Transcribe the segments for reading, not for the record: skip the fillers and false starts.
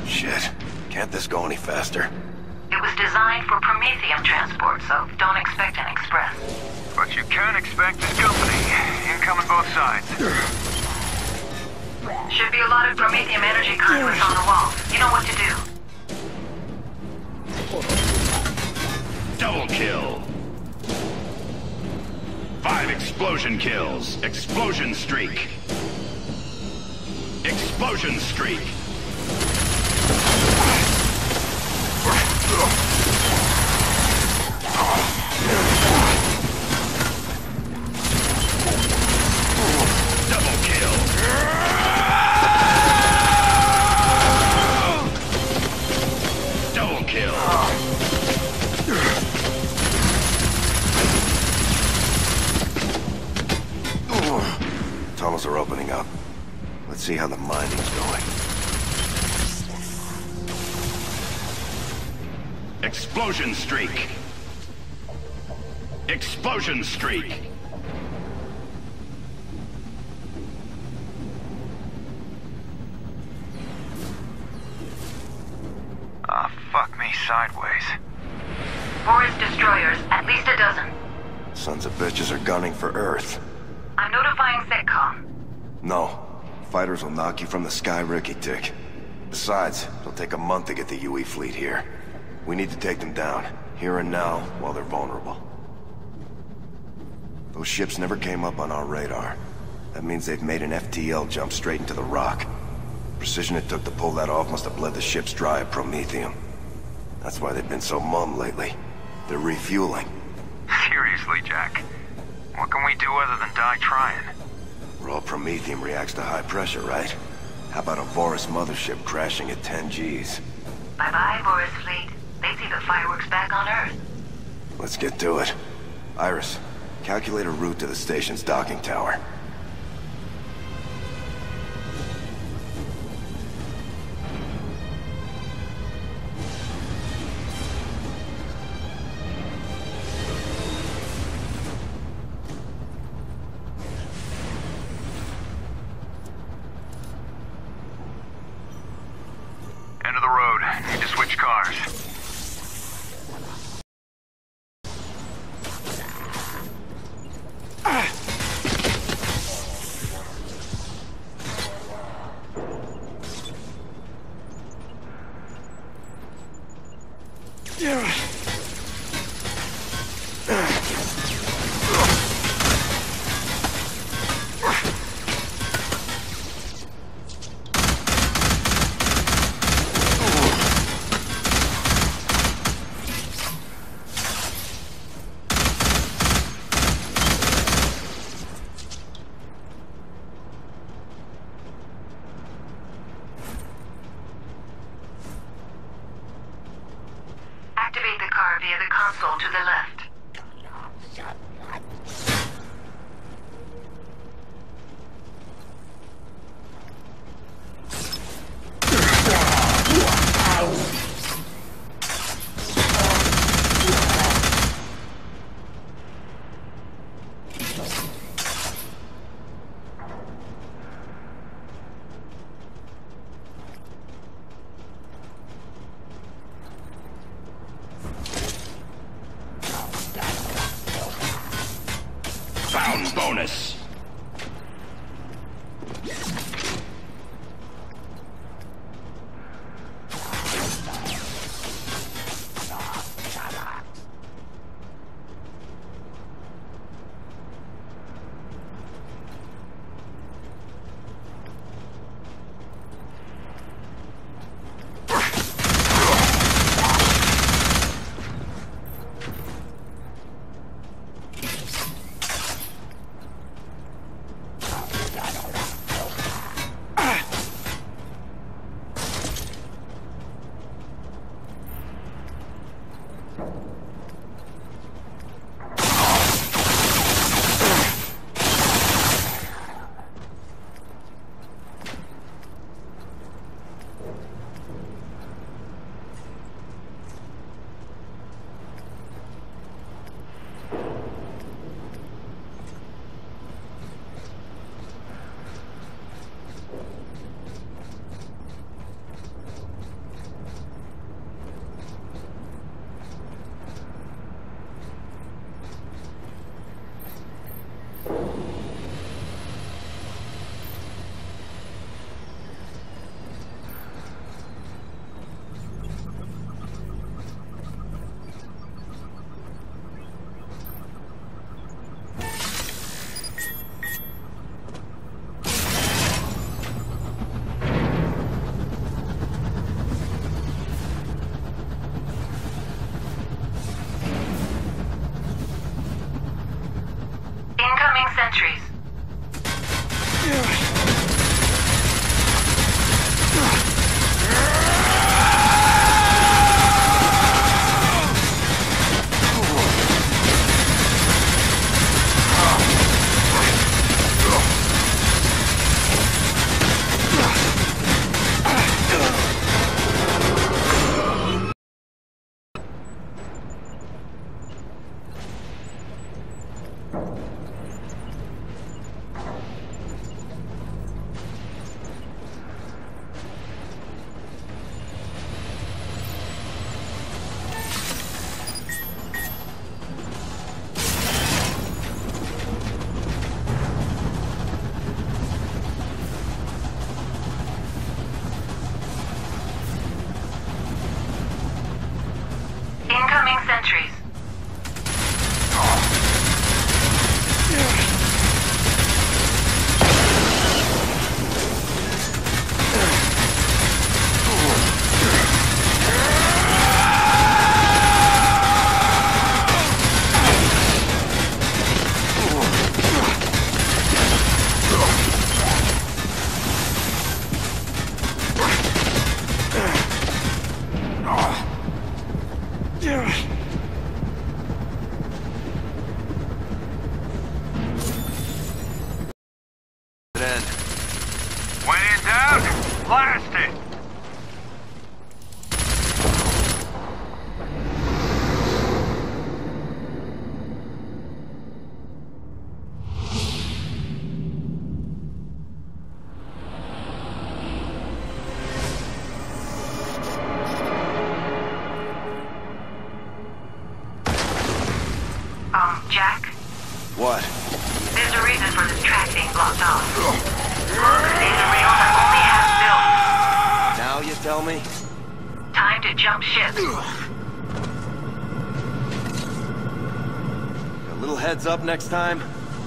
Shit. Can't this go any faster? It was designed for Prometheum transport, so don't expect an express. But you can expect this company. Incoming both sides. Should be a lot of Prometheum energy conduits on the wall. You know what to do. Double kill. 5 explosion kills. Explosion streak. Explosion streak. Double kill. Double kill. Tunnels are opening up. Let's see how the mining's going. Explosion streak. Explosion streak. Ah, fuck me sideways. Forest destroyers, at least a dozen. Sons of bitches are gunning for Earth. I'm notifying SETCOM. No. Fighters will knock you from the sky, Ricky Tick. Besides, it'll take a month to get the UE fleet here. We need to take them down, here and now, while they're vulnerable. Those ships never came up on our radar. That means they've made an FTL jump straight into the rock. Precision it took to pull that off must have bled the ships dry of Prometheum. That's why they've been so mum lately. They're refueling. Seriously, Jack. What can we do other than die trying? Raw Prometheum reacts to high pressure, right? How about a Vorus mothership crashing at 10 Gs? Bye-bye, Boris Fleet. They see the fireworks back on Earth. Let's get to it. Iris, calculate a route to the station's docking tower. End of the road. Need to switch cars. Activate the car via the console to the left. Found bonus. tell me? Time to jump ship. A little heads up next time?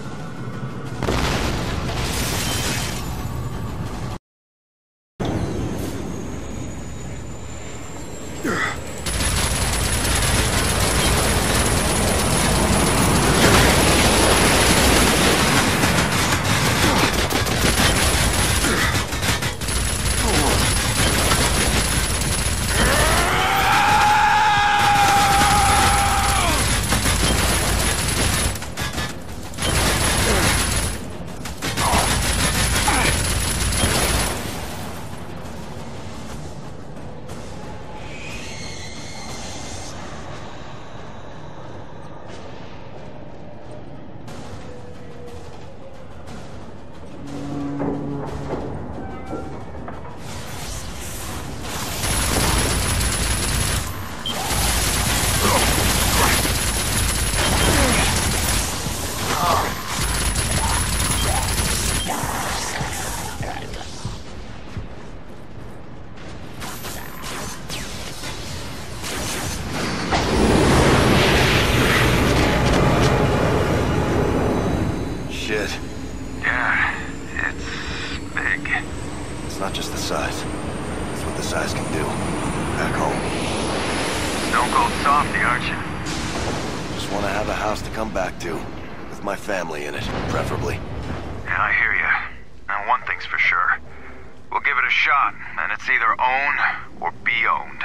It's not just the size. It's what the size can do. Back home. Stone Cold softy, aren't you? Just want to have a house to come back to. With my family in it, preferably. Yeah, I hear you. And one thing's for sure. We'll give it a shot, and it's either own or be owned.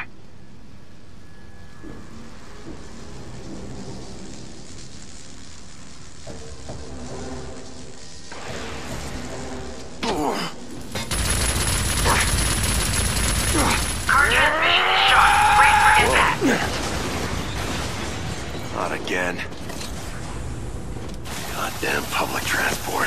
Car transmission is shot. Brace for impact. Not again. Goddamn public transport.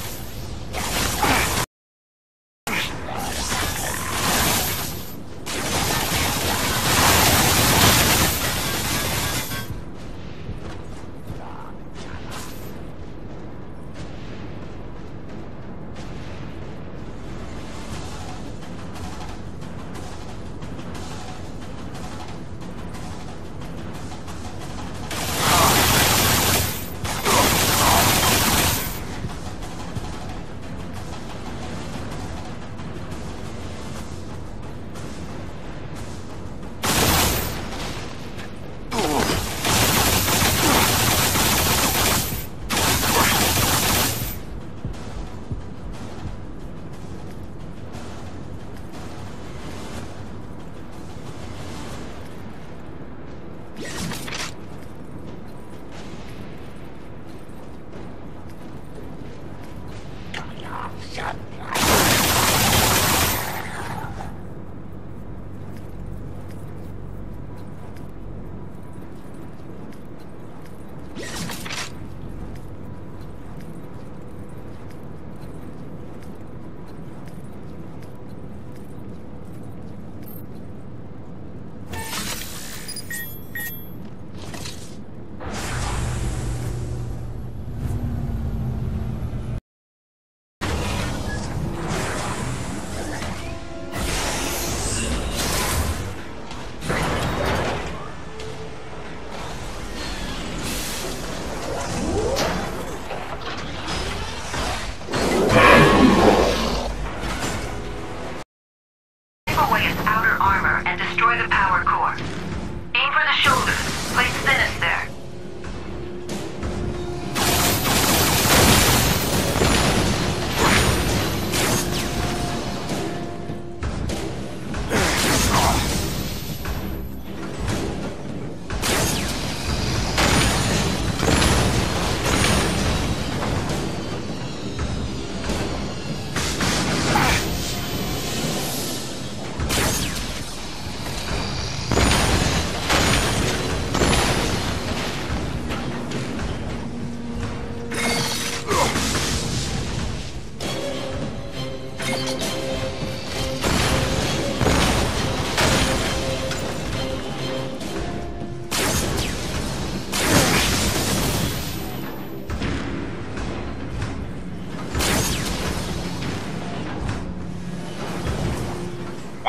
Away its outer armor and destroy the power core. Aim for the shoulder. Place thinnest there.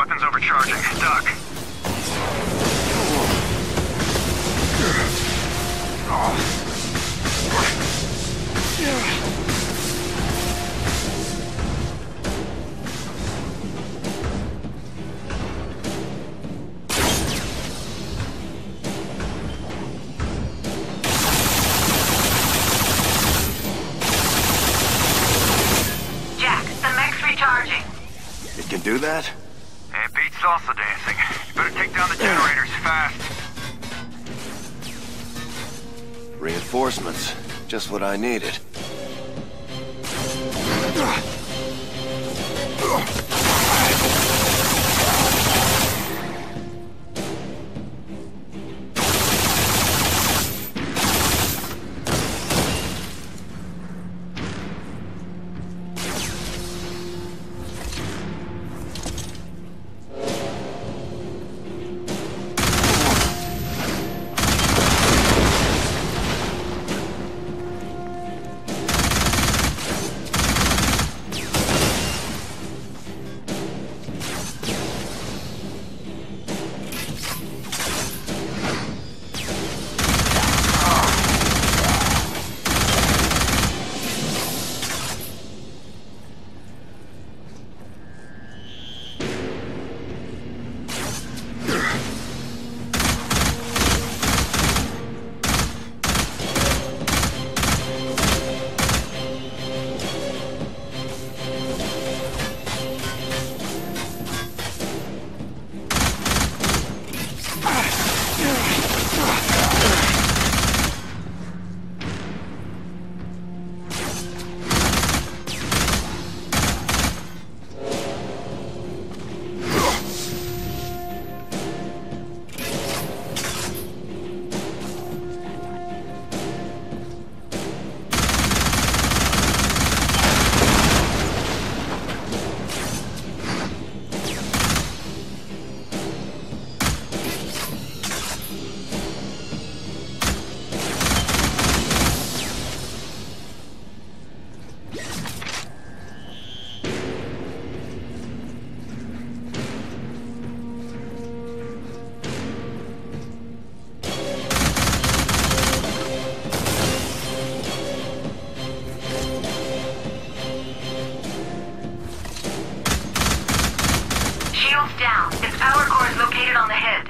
weapon's overcharging. Duck. Jack, the mech's recharging. It can do that? It beats salsa dancing. You better take down the generators fast. Reinforcements. Just what I needed. Shields down. Its power core is located on the head.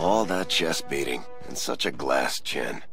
All that chest beating, and such a glass chin.